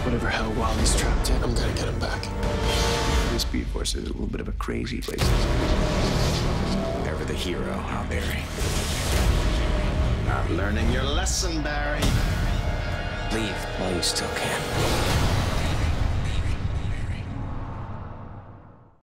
Whatever hell Wally's trapped in, I'm gonna get him back. The Speed Force is a little bit of a crazy place. Never the hero, huh, Barry? Not learning your lesson, Barry. Leave while you still can.